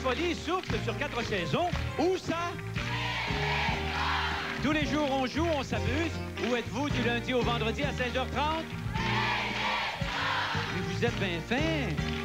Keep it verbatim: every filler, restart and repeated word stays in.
folie souffle sur quatre saisons. Où ça? Tous les jours, on joue, on s'amuse. Où êtes-vous du lundi au vendredi à seize heures trente? Mais vous êtes bien fin.